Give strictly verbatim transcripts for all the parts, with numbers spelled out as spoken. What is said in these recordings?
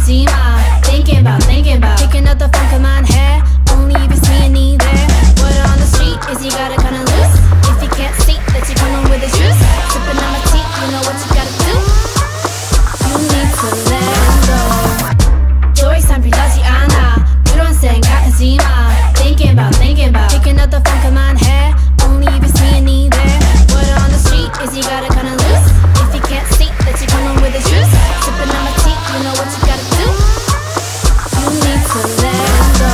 hajima. Thinking about, thinking about picking up the phone, come on, hair. Only if it's me and me there. Word on the street is you got it kinda loose. If you can't see that you're coming with the juice, sipping on my tea, you know what you gotta do. You need to let go. 더 이상 필요하지 않아 그런 생각 하지 마. Thinking about, thinking about picking up the phone, come on, hair. Only if it's me and me there. Word on the street is you got it kinda loose. If you can't see that you're coming with the juice, sipping on my tea, you know what you gotta do. You need to let go.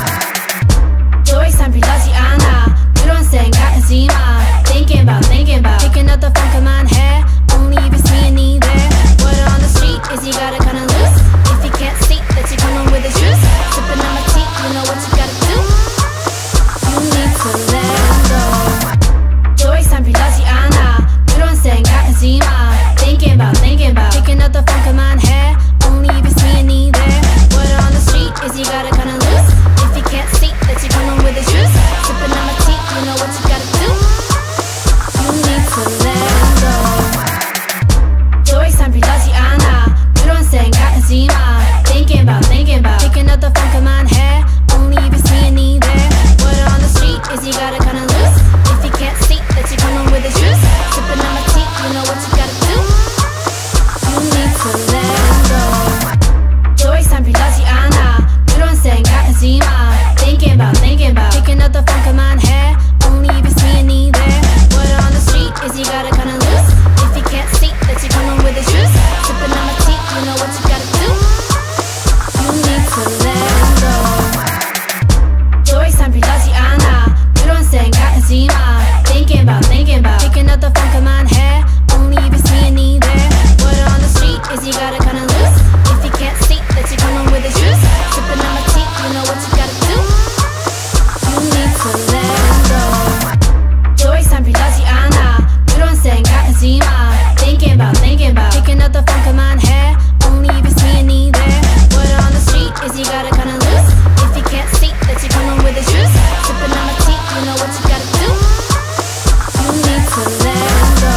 더 이상 필요하지 않아 그런 생각 하지 마. Thinking about, thinking about picking up the phone, come on, hair. Only if it's me and me there. Word on the street is you got it kinda loose. If you can't see that you're coming with the juice, sipping on my tea, you know what you gotta do. You need to let go. 더 이상 필요하지 않아 그런 생각 하지 마. Thinking about, thinking about picking up the phone, come on, hair. Only if it's me and me there. Word on the street is you got it kinda loose. If you can't see that you're coming with the juice, sipping on my tea, you know what you gotta do. You need to let go. 더 이상 필요하지 않아 그런 생각 하지 마. Thinking about, thinking about picking up the phone, come on, hair. Only if it's me and me there. Word on the street is you got it kinda loose. If you can't see that you're coming with the juice, sipping on my tea, you know what you gotta do. You need to let go. 더 이상 필요하지 않아 그런 생각 하지 마. Thinking about, thinking about picking up the phone, come on, hair. Only if it's me and me there. Word on the street is you got it kinda loose. If you can't see that you're coming with the juice, sipping on my tea, you know what you gotta do. You need to let go. 더 이상 필요하지 않아 그런 생각 하지 마. Thinking about, thinking about picking up the phone, come on, hair. Only if it's me and me there. Word on the street is you got it kinda loose. If you can't see that you're coming with the juice, sipping on my tea, you know what you gotta do. You need to let go. 더 이상 필요하지 않아 그런 생각 하지 마. Thinking about, thinking about picking up the phone, come on, hair. Only if it's me and me there. Word on the street is you got it kinda loose. If you can't see that you're coming with the juice, sipping on my tea, you know what you gotta do. You need to let go.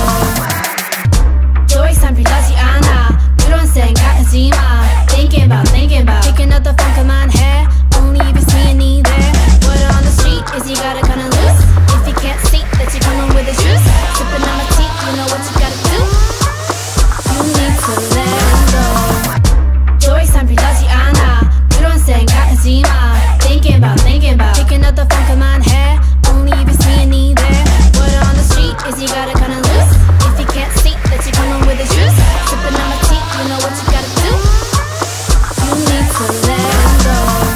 더 이상 필요하지 않아 그런 생각 하지 마. Thinking about, thinking about picking up the phone, come on, hair. Only if it's me and me there. Word on the street is you got it kinda loose. If you can't see that you're coming with the juice, sipping on my tea, you know what you gotta do. You need to let go. 더 이상 필요하지 않아 그런 생각 하지 마. Thinking about, thinking about picking up the phone, come on, hair. Only if it's me and me there. Word on the street is you got it kinda loose. If you can't see that you're coming with the juice, sipping on my tea, you know what you gotta do. You need to let go.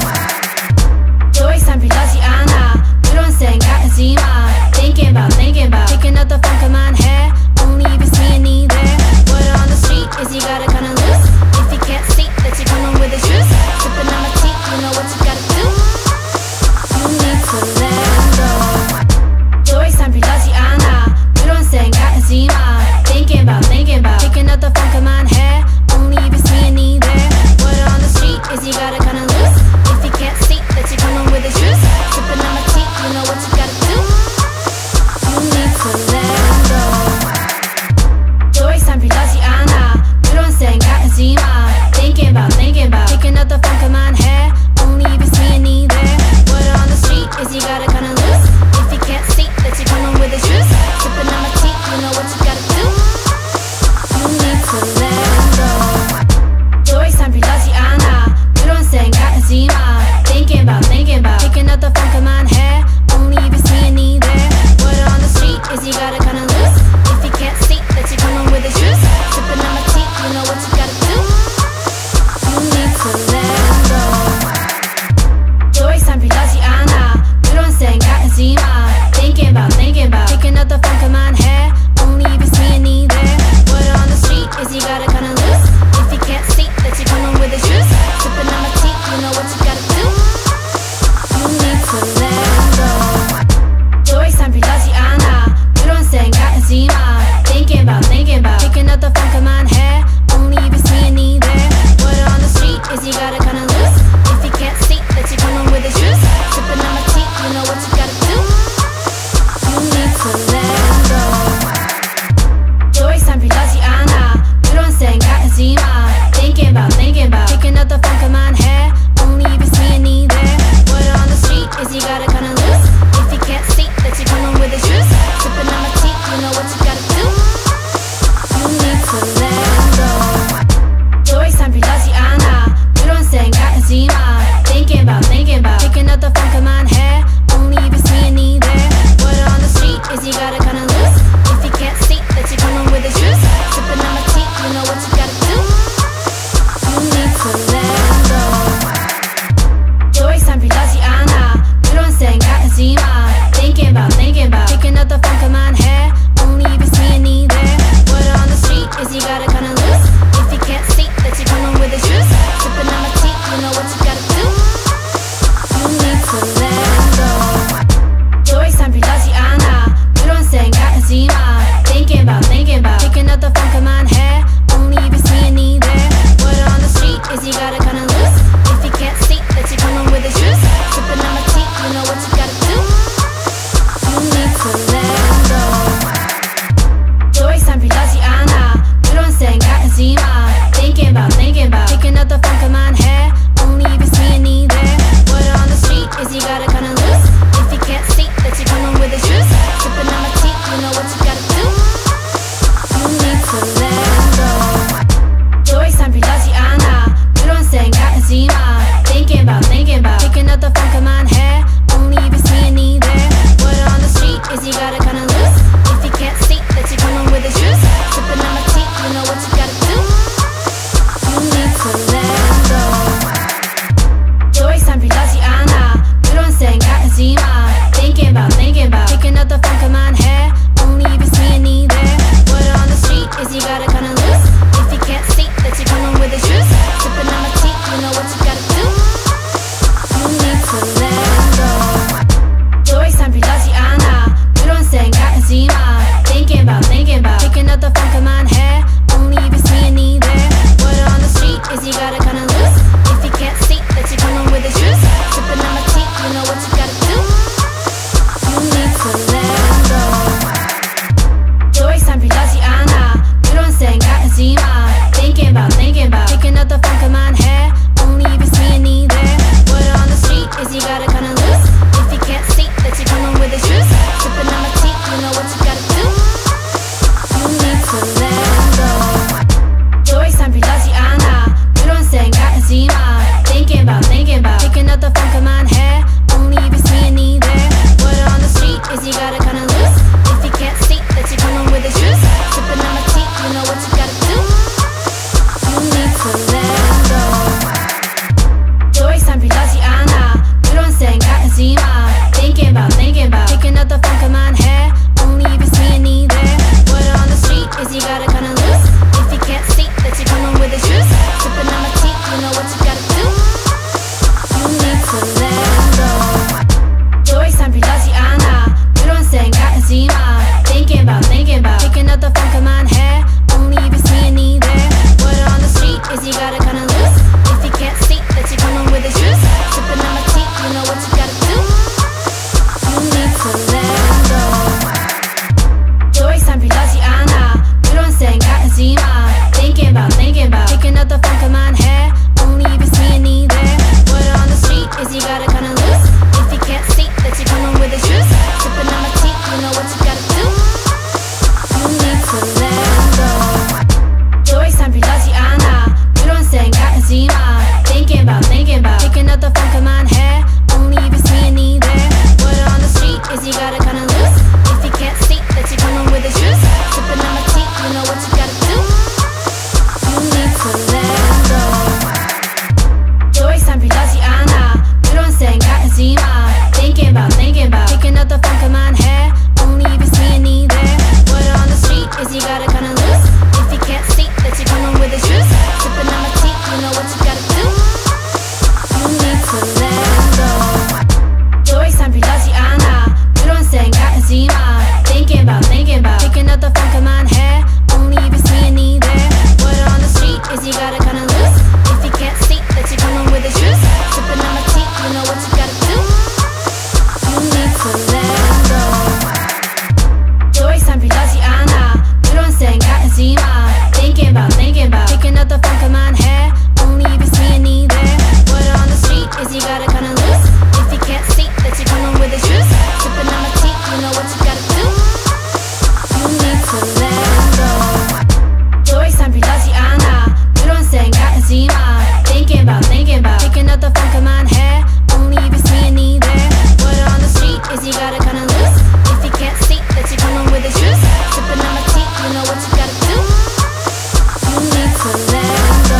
더 이상 필요하지 않아 그런 생각 하지 마. Thinking about, thinking about picking up the phone, come on, hair. Only if it's me and me there. Word on the street is you got it kinda loose. If you can't see that you're coming with the juice, sipping on my tea, you know what you gotta do. You need to let go. 더 이상 필요하지 않아 그런 생각 하지 마. Thinking about, thinking about picking up the phone, come on, hair. Only if it's me and me there. Word on the street is you got it kinda loose. If you can't see that you're coming with the juice, sipping on my tea, you know what you gotta do. You need to let go. 더 이상 필요하지 않아 그런 생각 하지 마. Thinking about, thinking about picking up the phone, come on, hair. Only if it's me and me there. Word on the street is you got it kinda loose. If you can't see that you're coming with the juice, sipping on my tea, you know what you gotta do. You need to let go. 더 이상 필요하지 않아 그런 생각 하지 마. Thinking about, thinking about picking up the phone, come on, hair. Only if it's me and me there. Word on the street is you got it kinda loose. If you can't see that you're coming with the juice, sipping on my tea, you know what you gotta do. hajima. Thinking about, thinking about picking up the phone, come on, hey. Only if it's me and me there. Word on the street is you gotta kinda loose. If you can't see that you're coming with the shoes, sipping on my tea, you know what you gotta do. You need to let go. 더 이상 필요하지 않아 그런 생각 하지마. Thinking about, thinking about picking up the phone, come on, hey. Only if it's me and me there. Word on the street is you gotta kinda loose. If you can't see that you're coming with the shoes, sipping on my tea, you know what you gotta do. You need to let go. 더 이상 필요하지 않아 그런 생각 하지마. Thinking about, thinking about picking up the phone, come on, hey. Only if it's me and me there. Word on the street is you gotta kinda loose. If you can't see that you're coming with the shoes, sipping on my tea, you know what you gotta do. You need to let go. 더 이상 필요하지 않아 그런 생각 하지마. Thinking about, thinking about picking up the phone, come on, hey. Only if it's me and me there. Word on the street is you gotta kinda loose. If you can't see that you're coming with the shoes, sipping on my tea, you know what you gotta do. You need to let go. 더 이상 필요하지 않아 그런 생각 하지마. Thinking about, thinking about picking up the phone, come on, hey. Only if it's me and me there. Word on the street is you gotta kinda loose. If you can't see that you're coming with the shoes, sipping on my tea, you know what you gotta do. You need to let go. 더 이상 필요하지 않아 그런 생각 하지마. Thinking about, thinking about picking up the phone, come on, hey. Only if it's me and me there. Word on the street is you gotta kinda loose. If you can't see that you're coming with the shoes, sipping on my tea, you know what you gotta do. You need to let go. 더 이상 필요하지 않아 그런 생각 하지마. Thinking about, thinking about picking up the phone, come on, hey. Only if it's me and me there. Word on the street is you gotta kinda loose. If you can't see that you're coming with the shoes, sipping on my tea, you know what you gotta do. You need to let go. 더 이상 필요하지 않아 그런 생각 하지마. Thinking about, thinking about picking up the phone, come on, hey. Only if it's me and me there. Word on the street is you gotta kinda loose. If you can't see that you're coming with the shoes, sipping on my tea, you know what you gotta do. You need to let go. 더 이상 필요하지 않아 그런 생각 하지마. Thinking about, thinking about picking up the phone, come on, hey. Only if it's me and me there. Word on the street is you gotta kinda loose. If you can't see that you're coming with the shoes, sipping on my tea, you know what you gotta do. You need to let go. 더 이상 필요하지 않아 그런 생각 하지마. Thinking about, thinking about picking up the phone, come on, hey. Only if it's me and me there. Word on the street is you gotta kinda loose. If you can't see that you're coming with the shoes, sipping on my tea, you know what you gotta do. You need to let go.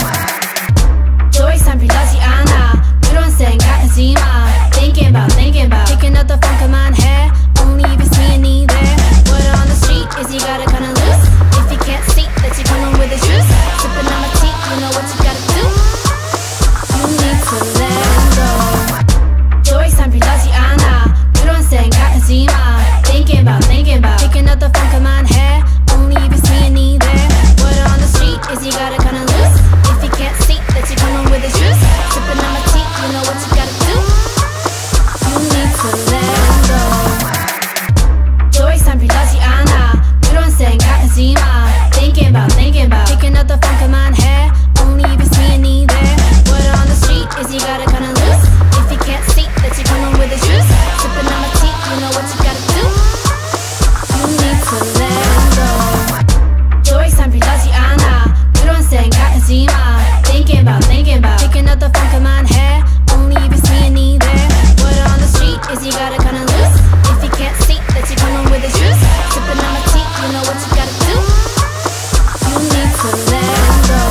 더 이상 필요하지 않아 그런 생각 하지마. Thinking about, thinking about picking up the phone, come on, hey. Only if it's me and me there. Word on the street is you gotta kinda loose. If you can't see that you're coming with the shoes, sipping on my tea, you know what you gotta do. You need to let go. 더 이상 필요하지 않아 그런 생각 하지마. Thinking about, thinking about picking up the phone, come on, hey. Only if it's me and me there. Word on the street is you gotta kinda loose. If you can't see that you're coming with the shoes, sipping on my tea, you know what you gotta do. You need to let go. 더 이상 필요하지 않아 그런 생각 하지마. Thinking about, thinking about picking up the phone, come on, hey. Only if it's me and me there. Word on the street is you gotta kinda loose. If you can't see that you're coming with the shoes, sipping on my tea, you know what you gotta do. You need to let go. 더 이상 필요하지 않아 그런 생각 하지마. Thinking about, thinking about picking up the phone, come on, hey. Only if it's me and me there. Word on the street is you gotta kinda loose. If you can't see that you're coming with the shoes, sipping on my tea, you know what you gotta do. You need to let go.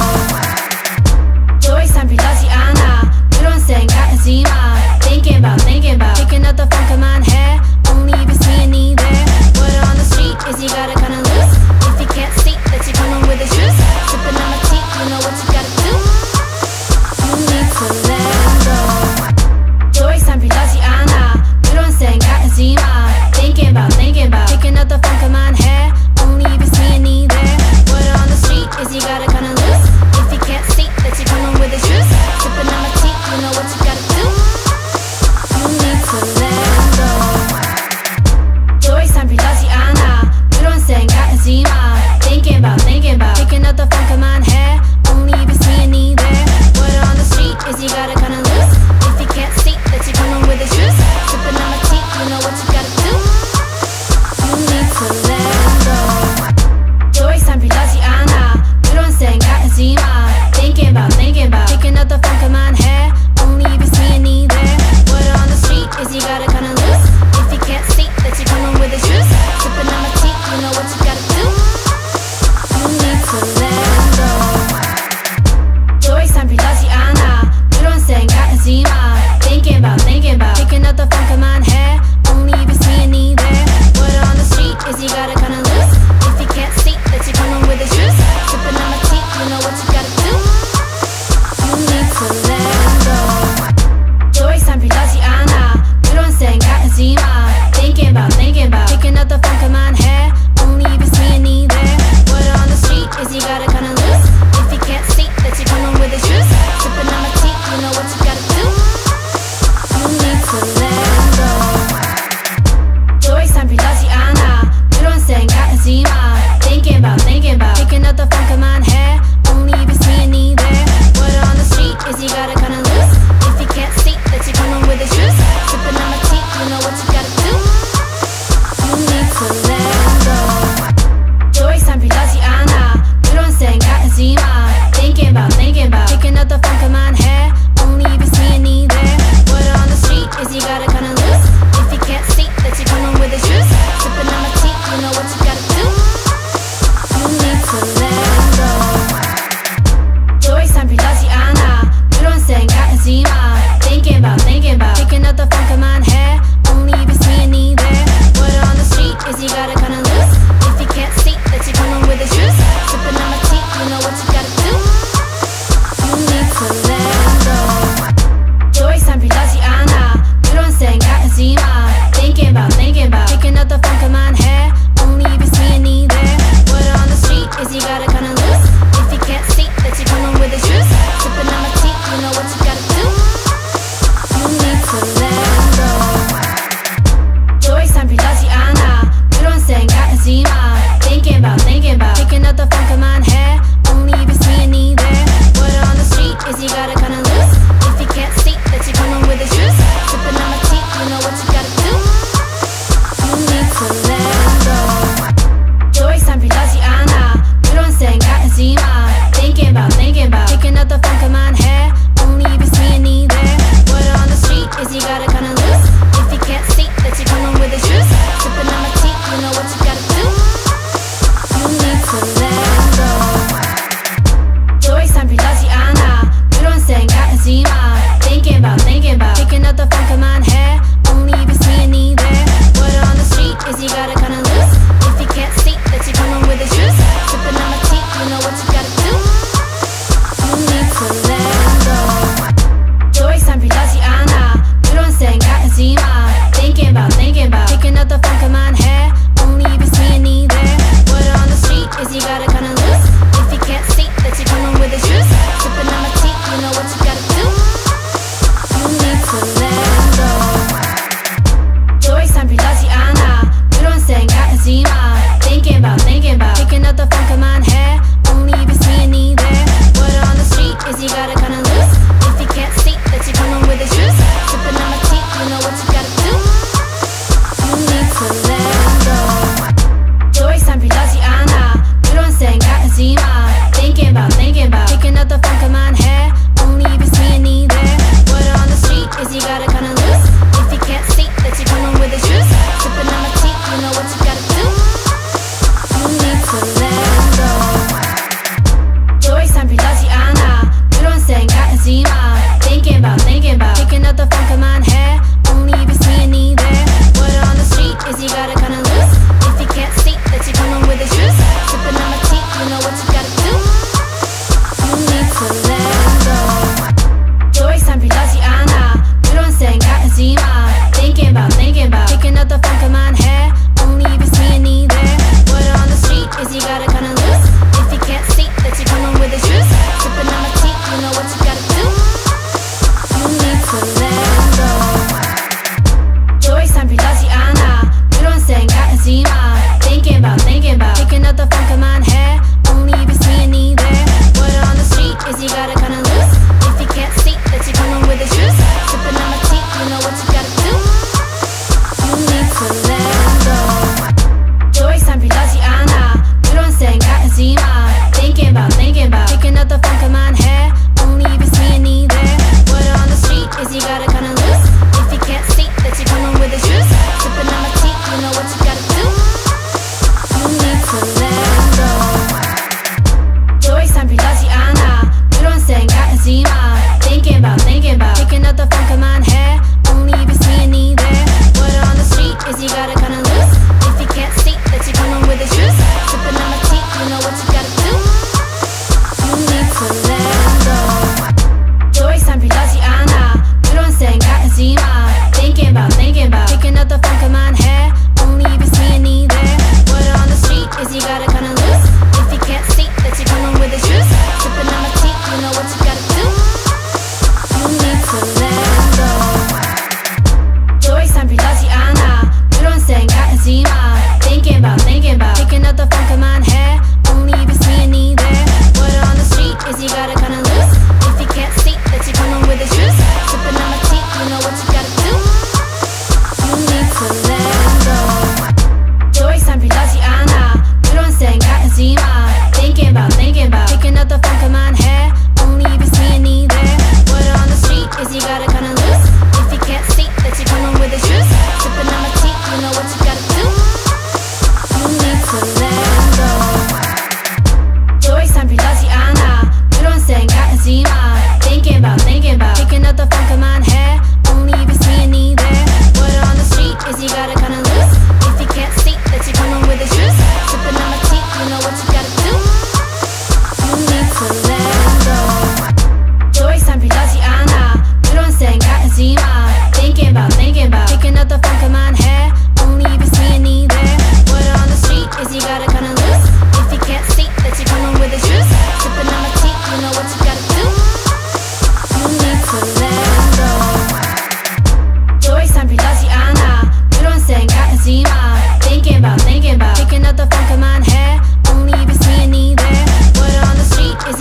hajima. Thinking about, thinking about picking up the phone, come on, hair. Only if it's me and me there. Word on the street is you gotta kinda loose. If you can't see that you're coming with the juice, sipping on my tea, you know what you gotta do. You need to let go. 조이상 필요하지 않아. 그런 생각하지 마. Thinking about, thinking about picking up the phone, come on, hair. Only if it's me and me there. Word on the street is you gotta kinda loose. If you can't see that you're coming with the juice, sipping on my tea, you know what you gotta do. You need to let go. 조이상 필요하지 않아. 그런 생각하지 마. Thinking about, thinking about picking up the phone, come on, hair. Only if it's me and me there. Word on the street is you gotta kinda loose. If you can't see that you're coming with the juice, sipping on my tea, you know what you gotta do. You need to let go. 조이상 필요하지 않아. 그런 생각하지 마. Thinking about, thinking about picking up the phone, come on, hair. Only if it's me and me there. Word on the street is you gotta kinda loose. If you can't see that you're coming with the juice, sipping on my tea, you know what you gotta do. You need to let go. 조이상 필요하지 않아. 그런 생각하지 마. Thinking about, thinking about picking up the phone, come on, hair. Only if it's me and me there. Word on the street is you gotta kinda loose. If you can't see that you're coming with the juice, sipping on my tea, you know what you gotta do. You need to let go. 조이상 필요하지 않아. 그런 생각하지 마. Thinking about, thinking about picking up the phone, come on, hair. Only if it's me and me there. Word on the street is you gotta kinda loose. If you can't see that you're coming with the juice, sipping on my tea, you know what you gotta do.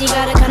you gotta